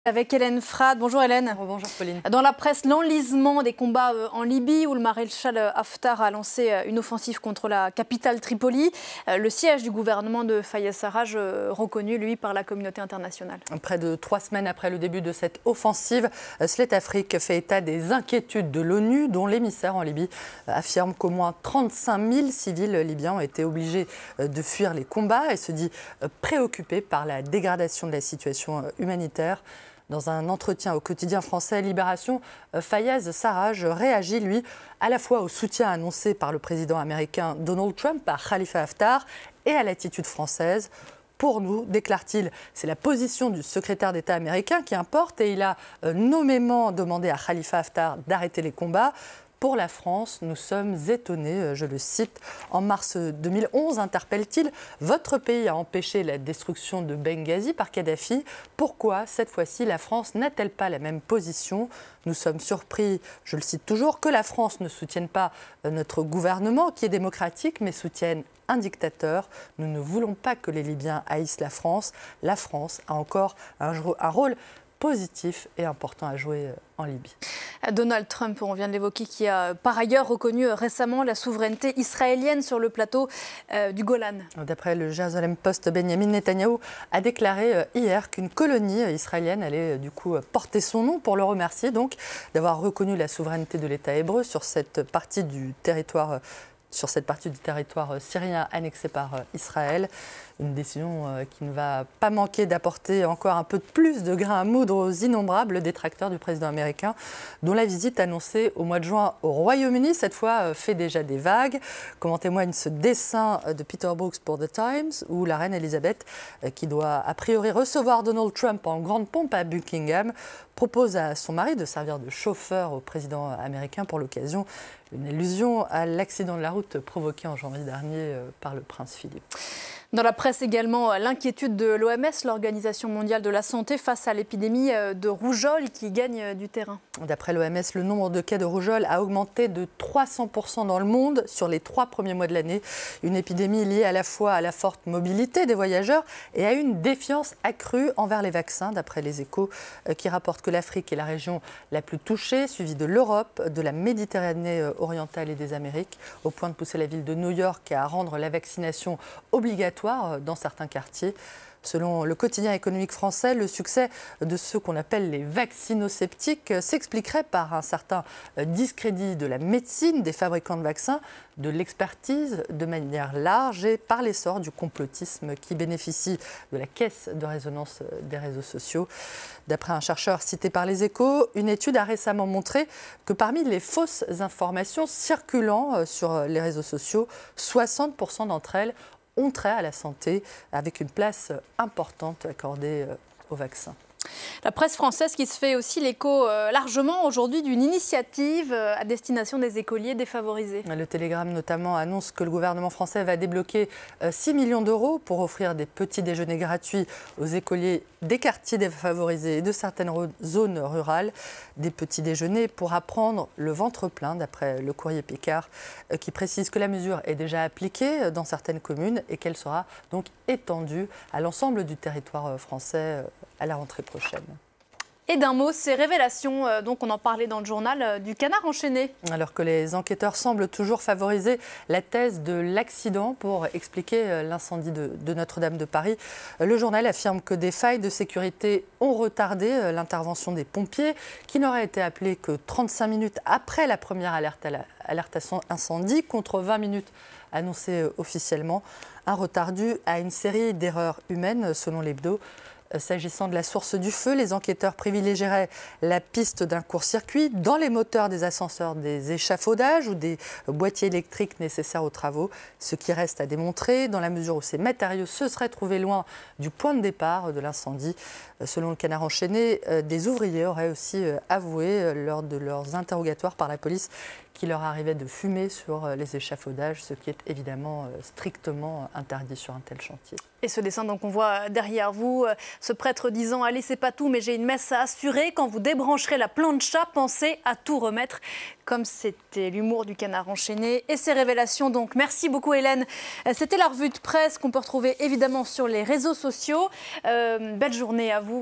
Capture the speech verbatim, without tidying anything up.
Avec Hélène Frade. Bonjour Hélène. Bonjour Pauline. Dans la presse, l'enlisement des combats en Libye où le maréchal Haftar a lancé une offensive contre la capitale Tripoli. Le siège du gouvernement de Fayez Sarraj reconnu, lui, par la communauté internationale. Près de trois semaines après le début de cette offensive, Slate Afrique fait état des inquiétudes de l'ONU dont l'émissaire en Libye affirme qu'au moins trente-cinq mille civils libyens ont été obligés de fuir les combats et se dit préoccupé par la dégradation de la situation humanitaire. Dans un entretien au quotidien français Libération, Fayez Sarraj réagit, lui, à la fois au soutien annoncé par le président américain Donald Trump à Khalifa Haftar et à l'attitude française. Pour nous, déclare-t-il, c'est la position du secrétaire d'État américain qui importe et il a nommément demandé à Khalifa Haftar d'arrêter les combats. Pour la France, nous sommes étonnés, je le cite. En mars deux mille onze, interpelle-t-il, votre pays a empêché la destruction de Benghazi par Kadhafi. Pourquoi, cette fois-ci, la France n'a-t-elle pas la même position? Nous sommes surpris, je le cite toujours, que la France ne soutienne pas notre gouvernement, qui est démocratique, mais soutienne un dictateur. Nous ne voulons pas que les Libyens haïssent la France. La France a encore un, un rôle positif et important à jouer en Libye. Donald Trump, on vient de l'évoquer, qui a par ailleurs reconnu récemment la souveraineté israélienne sur le plateau euh, du Golan. D'après le Jerusalem Post, Benjamin Netanyahou a déclaré hier qu'une colonie israélienne allait du coup porter son nom pour le remercier donc d'avoir reconnu la souveraineté de l'État hébreu sur cette partie du territoire sur cette partie du territoire syrien annexé par Israël. Une décision qui ne va pas manquer d'apporter encore un peu plus de grain à moudre aux innombrables détracteurs du président américain, dont la visite annoncée au mois de juin au Royaume-Uni, cette fois, fait déjà des vagues. Comme en témoigne ce dessin de Peter Brooks pour The Times, où la reine Elisabeth, qui doit a priori recevoir Donald Trump en grande pompe à Buckingham, propose à son mari de servir de chauffeur au président américain pour l'occasion. Une allusion à l'accident de la route provoqué en janvier dernier par le prince Philippe. Dans la presse également, l'inquiétude de l'O M S, l'Organisation mondiale de la santé, face à l'épidémie de rougeole qui gagne du terrain. D'après l'O M S, le nombre de cas de rougeole a augmenté de trois cents pour cent dans le monde sur les trois premiers mois de l'année. Une épidémie liée à la fois à la forte mobilité des voyageurs et à une défiance accrue envers les vaccins, d'après les Échos, qui rapportent que l'Afrique est la région la plus touchée, suivie de l'Europe, de la Méditerranée orientale et des Amériques, au point de pousser la ville de New York à rendre la vaccination obligatoire dans certains quartiers. Selon le quotidien économique français, le succès de ceux qu'on appelle les vaccinosceptiques s'expliquerait par un certain discrédit de la médecine, des fabricants de vaccins, de l'expertise de manière large et par l'essor du complotisme qui bénéficie de la caisse de résonance des réseaux sociaux. D'après un chercheur cité par les Échos, une étude a récemment montré que parmi les fausses informations circulant sur les réseaux sociaux, soixante pour cent d'entre elles ont trait à la santé, avec une place importante accordée au vaccin. La presse française qui se fait aussi l'écho euh, largement aujourd'hui d'une initiative euh, à destination des écoliers défavorisés. Le Télégramme notamment annonce que le gouvernement français va débloquer euh, six millions d'euros pour offrir des petits déjeuners gratuits aux écoliers des quartiers défavorisés et de certaines zones rurales. Des petits déjeuners pour apprendre le ventre plein, d'après le courrier Picard, euh, qui précise que la mesure est déjà appliquée dans certaines communes et qu'elle sera donc étendue à l'ensemble du territoire français euh, à la rentrée prochaine. Et d'un mot, ces révélations, euh, donc on en parlait dans le journal, euh, du canard enchaîné. Alors que les enquêteurs semblent toujours favoriser la thèse de l'accident pour expliquer euh, l'incendie de, de Notre-Dame de Paris, euh, le journal affirme que des failles de sécurité ont retardé euh, l'intervention des pompiers, qui n'auraient été appelés que trente-cinq minutes après la première alerte à, la, alerte à incendie, contre vingt minutes annoncées euh, officiellement. Un retard dû à une série d'erreurs humaines, selon l'hebdo. S'agissant de la source du feu, les enquêteurs privilégieraient la piste d'un court-circuit dans les moteurs des ascenseurs, des échafaudages ou des boîtiers électriques nécessaires aux travaux. Ce qui reste à démontrer dans la mesure où ces matériaux se seraient trouvés loin du point de départ de l'incendie. Selon le Canard enchaîné, des ouvriers auraient aussi avoué lors de leurs interrogatoires par la police qu'il leur arrivait de fumer sur les échafaudages, ce qui est évidemment strictement interdit sur un tel chantier. Et ce dessin, donc, on voit derrière vous, ce prêtre disant « Allez, c'est pas tout, mais j'ai une messe à assurer. Quand vous débrancherez la plancha, pensez à tout remettre. » Comme c'était l'humour du Canard enchaîné et ses révélations. Donc, merci beaucoup, Hélène. C'était la revue de presse qu'on peut retrouver évidemment sur les réseaux sociaux. Euh, belle journée à vous.